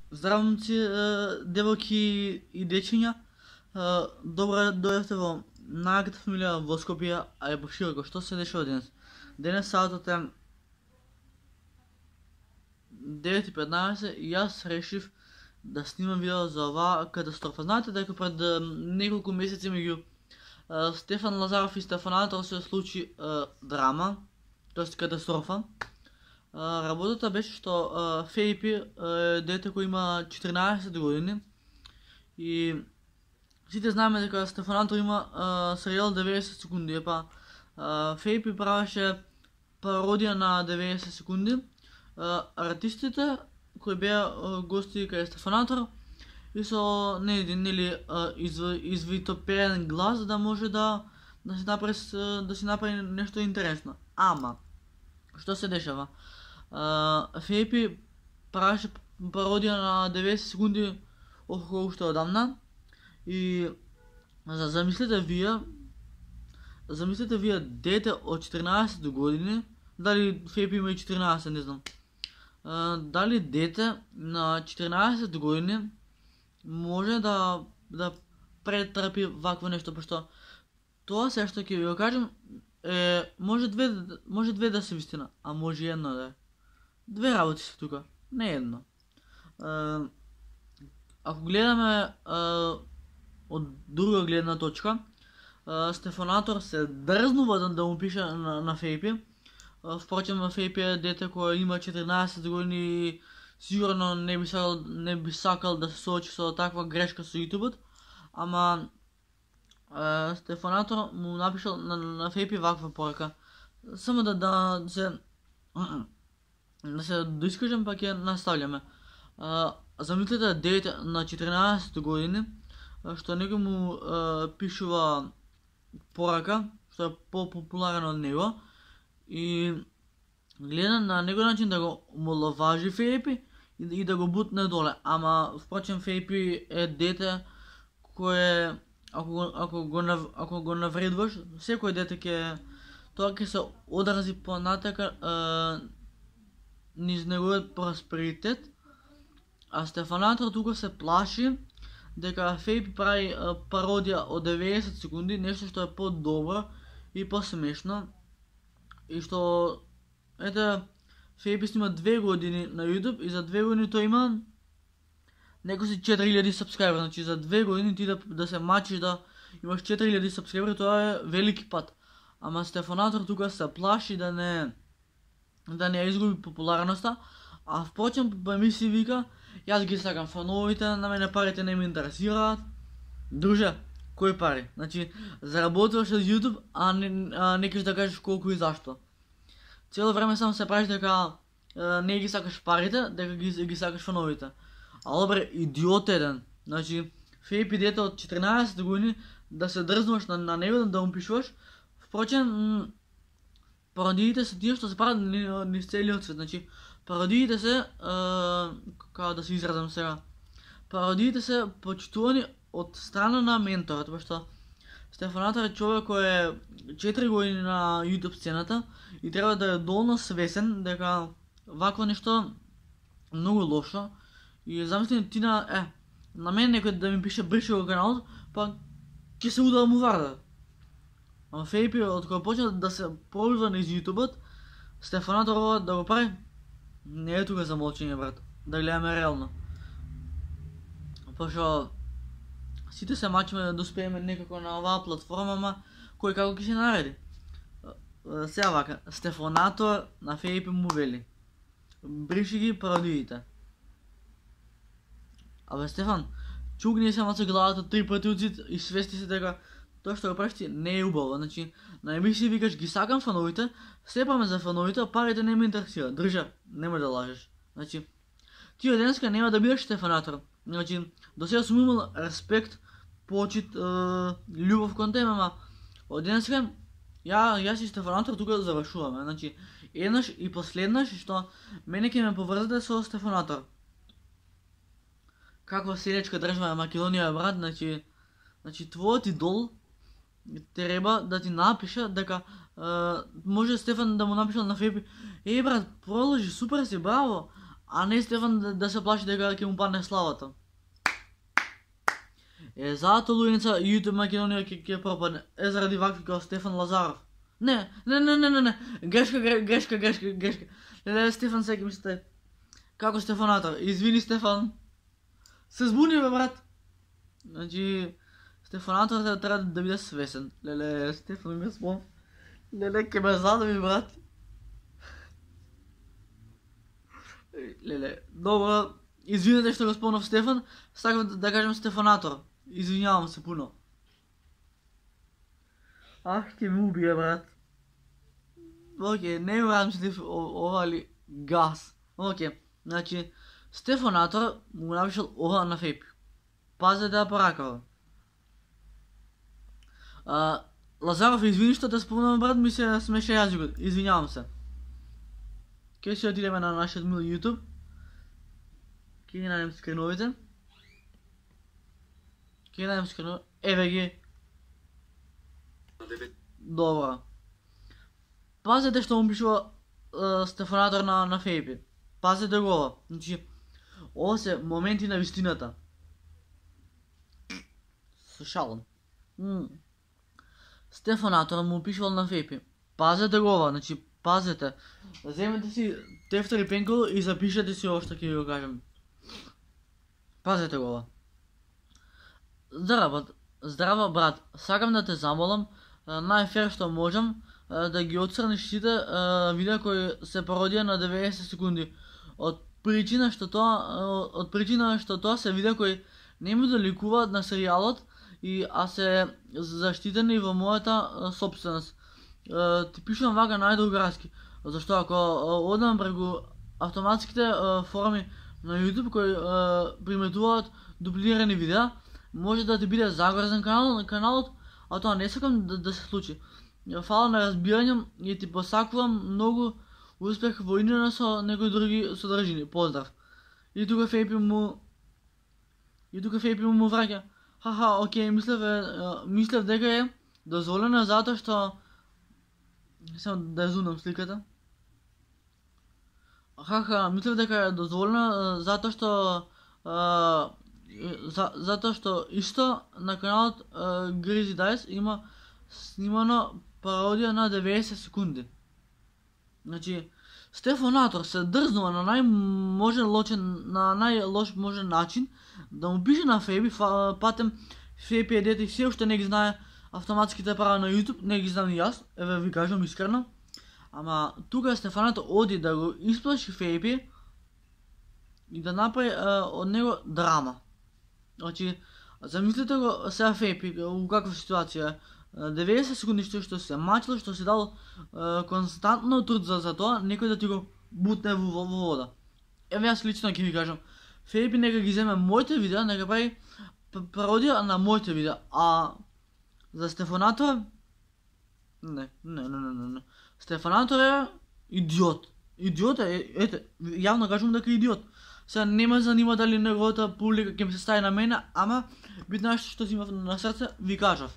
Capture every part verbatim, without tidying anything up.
Здраво, момци, девојки и дечиња. Добро дојдовте во најаката фамилија во Скопје, а и пошироко. Што се дешава денес? Денес саатот е девет и петнаесет и јас решив да снимам видео за оваа катастрофа. Знаете дека пред неколку месеци меѓу Стефан Лазаров и Стефанатор се случи драма, тоест катастрофа. Работата беше што Фејпи е дете кој има четиринаесет години и сите знаеме дека Стефанатор има серијал деветдесет секунди. Епа Фејпи правеше пародија на деветдесет секунди. Артистите кои беа гости кај Стефанатор и со не еден нели извитоперен глас да може да да си направи да си направи нешто интересно. Ама што се дешава? Фејпи правеше пародија на деветдесет секунди уште одамна и замислете вие замислете вие дете од четиринаесет години, дали Фејпи има и четиринаесет, не знам. Дали дете на четиринаесет години може да да претрпи вакво нешто, пошто тоа се што ќе ви го кажам е може две може две да се вистина, а може и едно да е. Две работи се тука, не едно. Uh, ако гледаме uh, од друга гледна точка, uh, Стефанатор се дрзнува да, да му пише на, на Фејпи. Uh, впрочем, Фејпи е дете кој има четиринаесет години и сигурно не би сакал, не би сакал да се соочи со таква грешка со ютубот, ама uh, Стефанатор му напишал на, на Фејпи ваква порака. Само да, да се да се доискажам, па ќе наставljаме. Uh, замислете дете на четиринаесет години што некој му uh, пишува порака што е по-популарен од него и гледа на некој начин да го омаловажи Фејпи и, и да го бутне доле. Ама впрочем Фејпи е дете кое ако ако го ако го навредуваш, секој дете ќе тоа ќе се одрази понатака uh, низ неговиот просперитет. А Стефанатор тука се плаши дека Фејпи прави пародија од деветдесет секунди, нешто што е по-добро и по-смешно. И што ете Фејпи снима две години на YouTube и за две години тој има некои четири илјади сабскрайбери. Значи за две години ти да, да се мачиш да имаш четири илјади сабскрайбери, тоа е велики пат. Ама Стефанатор тука се плаши да не да не изгуби популарноста, а впрочем па ми си вика јас ги сакам фановите, на мене парите не ме интересираат. Друже, кои пари? Значи, заработуваш од YouTube, а не, а не кеш да кажеш колку и зашто. Цело време само се правиш дека а, не ги сакаш парите, дека ги, ги сакаш фановите. А добре, идиот еден. Значи, Фејпи дете од четиринаесет години да се дрзнуваш на, на него, да му пишуваш. Впрочем, пародиите се тие што се прават низ целиот свет. Значи, пародиите се, како да се изразам сега, пародиите се почитувани од страна на менторот, пошто Стефанатор е човек кој е четири години на YouTube сцената и треба да е долно свесен дека вакво нешто многу лошо. И замисли ти на е, на мен некој да ми пише брише го каналот, па ќе се удава му варда. Ама Фејпи од кога почна да се пробива низ ютубот, Стефанатор да го прави, не е тука за молчење, брат. Да гледаме реално. Пошто сите се мачиме да успееме некако на оваа платформа, ама кој како ќе се нареди. Сега вака, Стефанатор на Фејпи му вели: бриши ги пародиите. Абе Стефан, чугни се со главата три пати од зид и свести се дека тоа што го правиш ти не е убаво. Значи, на емисија викаш ги сакам фановите, сепаме за фановите, а парите не ме интересираат. Држа, нема да лажеш. Значи, ти од денеска нема да бидеш Стефанатор. Значи, до сега сум имал респект, почит, е, љубов кон тебе, ама од денеска ја јас и Стефанатор тука завршуваме. Значи, еднаш и последнаш што мене ќе ме поврзате со Стефанатор. Каква селечка држава е Македонија, брат, значи, значи твојот идол треба да ти напиша дека е, може Стефан да му напишал на Фејпи: еј брат, продолжи, супер си, браво, а не Стефан да, да се плаши дека ќе му падне славата. Е, затоа луѓеца YouTube Македонија ќе ќе пропадне. Е заради вакви како Стефан Лазаров. Не, не, не, не, не, не. Грешка, грешка, грешка, грешка. Леле, Стефан секи мислите. Како Стефанатор? Извини, Стефан. Се збуни, бе, брат. Значи, Стефанатор треба да биде свесен. Леле, Стефан ми спомн. Леле, ке ме задави, брат. Леле, добро. Извинете што го спомнав Стефан. Сакам да, да кажем Стефанатор. Извинявам се пуно. Ах, ќе ме убие, брат. Океј, не ми размислив ова ли газ. Океј, значи, Стефанатор му напишал ова на Фейп. Пазете да поракава. А, Лазаров, извини што те спомнам, брат, ми се смеше јазикот. Извинявам се. Ке си отидеме на нашиот мил YouTube. Ке ги најдем скриновите. Ке ги најдем скриновите. Еве ги. Добро. Пазете што му пишува uh, Стефанатор на, на Фейпи. Пазете го ова. Значи, ова се моменти на вистината. Со шалом. Mm. Стефанатор му пишувал на Фейпи. Пазете го ова, значи, пазете. Земете си тефтер и пенкол и запишете си ова што ќе ви го кажем. Пазете го ова. Здраво, здраво брат, сакам да те замолам најфер што можам да ги отстраниш сите видеа кои се пародија на деветдесет секунди. Од причина што тоа од причина што тоа се видеа кои не му да ликуваат на серијалот и а се заштитени во мојата сопственост. Ти пишувам вака најдолгораски, зашто ако одам преку автоматските форми на YouTube кои приметуваат дуплирани видеа, може да ти биде загрозен канал, каналот, а тоа не сакам да, да се случи. Фала на разбирање и ти посакувам многу успех во иднина со некои други содржини. Поздрав. И тука Фейпи му И тука Фейпи му му враќа. Хаха, окей, мислев, мислев дека е дозволено затоа што само да ја зунам сликата. Хаха, мислев дека е дозволено затоа што а, за, затоа што исто на каналот Grizzly Dice има снимано пародија на деветдесет секунди. Значи, Стефанатор се дрзнува на најможен лочен, на најлош можен начин да му пише на Фейби, патем Фейби е дете и се уште не ги знае автоматските права на YouTube, не ги знам и јас, еве ви кажам искрено. Ама тука Стефанатор оди да го исплаши Фейби и да направи од него драма. Значи, замислете го сега Фейби, у каква ситуација деветдесет секунди што, што се мачило, што се дал е, константно труд за, за тоа, некој да ти го бутне во, во, во вода. Еве јас лично ќе ви кажам, Фейби нека ги земе моите видеа, нека прави пародија на моите видеа, а за Стефанатор не, не, не, не, не. Стефанатор е идиот. Идиот е, ете, јавно кажам дека е идиот. Сега нема занима дали неговата публика ќе ми се стави на мене, ама битно нешто што си имав на срце, ви кажав.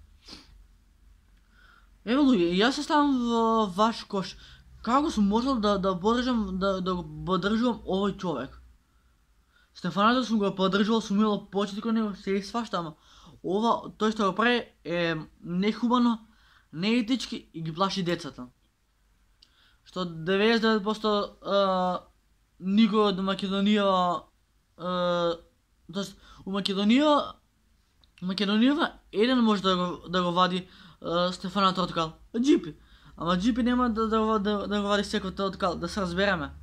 Еве луѓе, јас се ставам во ваш кош. Како сум можел да да подржам да да го поддржувам овој човек? Стефанатор сум го поддржувал, сум имал почит кон него, се и свашта, ама ова тој што го прави е нехумано, неетички и ги плаши децата. Што деветдесет и девет проценти а, никој од Македонија, а, тоест у Македонија, Македонија еден може да го да го вади Uh, Стефанатор од кал. Джипи. Ама Джипи нема да, да, да, да го вади секој од кал, да се разбереме.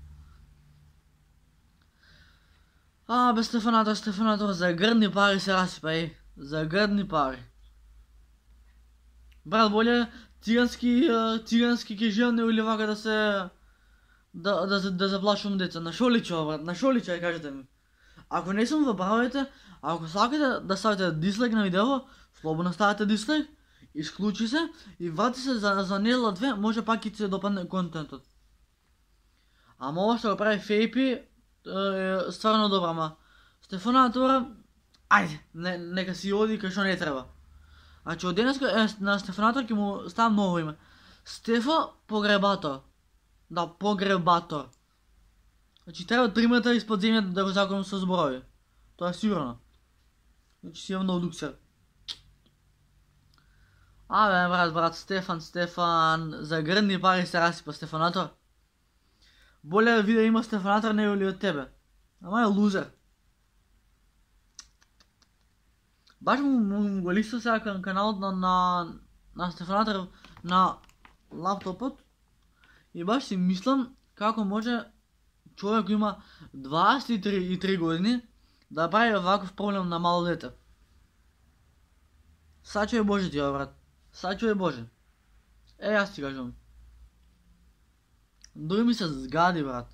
А, бе Стефанатор, Стефанатор, за грдни пари се расипа, е. За грдни пари. Брат, боле цигански, цигански кежевни или вака да се... Да, да, да, да заплашувам деца. На шо лича, брат, на шо лича, кажете ми. Ако не сум во правите, ако сакате да ставите дислайк на видео, слободно ставате дислайк, исклучи се и врати се за, за недела две, може пак и ти се допадне контентот. Ама ова што го прави Фейпи е стварно добро, ама Стефанатор, ајде, не, нека си оди кај што не треба. Значи од денеска е, на Стефанатор ќе му ставам ново име. Стефа Погребатор. Да, Погребатор. Значи трябва три метра изпод земята да го заколам с борови. Това е сигурно. Значи си имам много дуксер. Абе, брат, брат, Стефан, Стефан, за гръдни пари се разсипа Стефанатор. Более видео има Стефанатор, не ли от тебе. Ама е лузер. Баш му, му го листа сега към каналът на, на, на Стефанатор на лаптопът. И баш си мислям како може човек който има двадесет и три години да прави ваков проблем на мало дете. Сачо е Боже тия, брат. Сачо е Боже. Е, аз ти кажам. Дори ми се сгади, брат.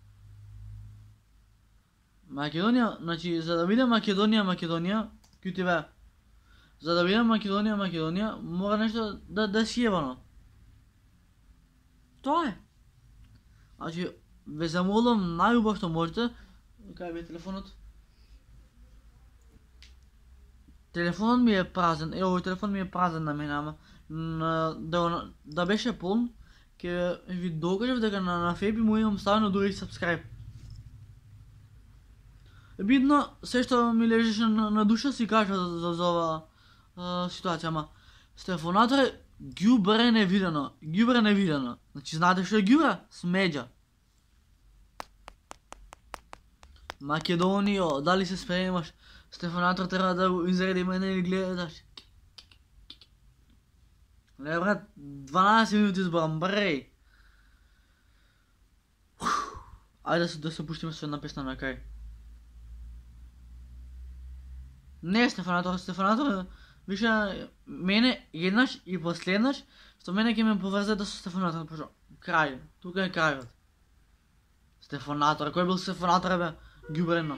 Македония, значи, за да видя Македония, Македония, кой ти бе? За да видя Македония, Македония, мора нещо да, да си ебано. Това е. Значи, ви замолвам най-убаво, що можете. Кай бе телефонът? Телефонът ми е празен. Ево, телефон ми е празен на мен, ама да, да беше пълн, ке ви докажем дека на, на Феби му имам ставено дори subscribe. Видно, се што ми лежеше на, на душа си кажа за, за, за ова ситуација, ама Стефанатор е гюбре невидено, гюбре невидено. Значи знаете што е гюбре? Смеđа. Македонио, дали се спремаш? Стефанатор трябва да го изреди мене или гледаш. Не, брат, дванадесет минути зборам, брей. Айде да се, да се пуштиме с една песна на край. Не, Стефанатор, Стефанатор, више, мене еднаш и последнаш, што мене ќе ме поврзе да со Стефанатор, пошо, крај, тука е крајот. Стефанатор, кој бил Стефанатор, бе, гюбрено.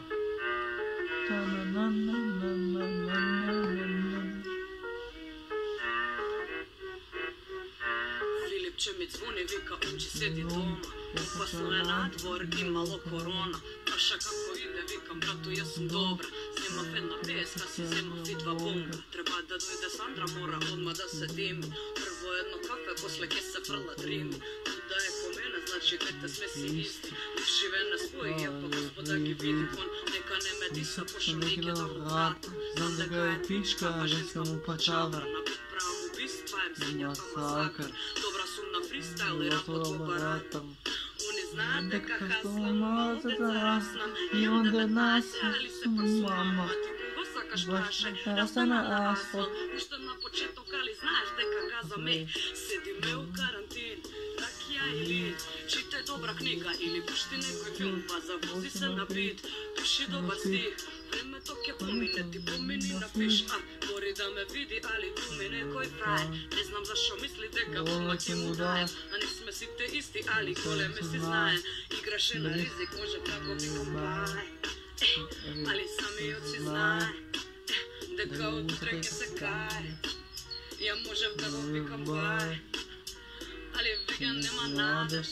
Че ми звони, вика, че седи дома. Опасно е надвор, имало корона. Паша како иде, викам, брато, јас сум добра. Земав една песка, си земав и два бомба. Треба да дојде Сандра, мора одма да седим. Прво едно кафе, после ке се фрлат рим. Да е по мене, значи дете сме си исти. Живе не свој, ја па Господа ги види кон. Нека не ме диса, пошо неке да го брата. Знам дека е пичка, женска му пачавра. Напит право убиства, ем се някаква масакар. Добра сум на фристайл и рапот во баратам. Они знаат дека хаслам, малата да раснам. И онда насјали се па слама. Ти го сакаш праше, раста на асфалт. Уште на почеток, али знаеш дека газа ме. Седиме у карантин, ракија или читай добра книга или пушти некој филм, па завози се на бит. Пиши добар стих, времето ќе помине, ти помини напиш, а гори да ме види, али ту ми некој фрај. Не знам зашо мисли дека ома ќе му дајам, а не сме сите исти, али големе си знаем. Играше на ризик, може како викам бај, али самиот си знае дека утре ќе се кај. Ја можев да го викам бај, али веќе нема надеж.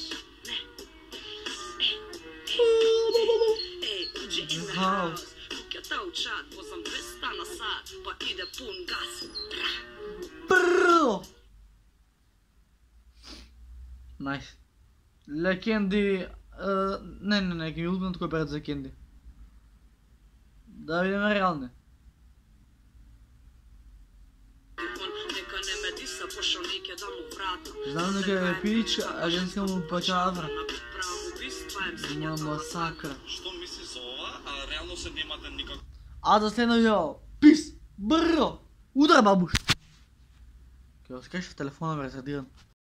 Ей, уđi in the house, kukjata u čat, vozam dvesta na sat, pa ide pun gas. Brrrr! Nice. Legendi, uh, не, не, не, ќе ултимат кој перед за Кенди. Да видиме реални. Нека не ме диса, пошо неке да му вратам. Знам дека е пичка, а женска му пачавра. Има масакра. Што мислиш за ова, а реално се немате никак... А за следно видео, пис, брррр, удар бабуш. Ке го скажеш в телефона ме резердиран.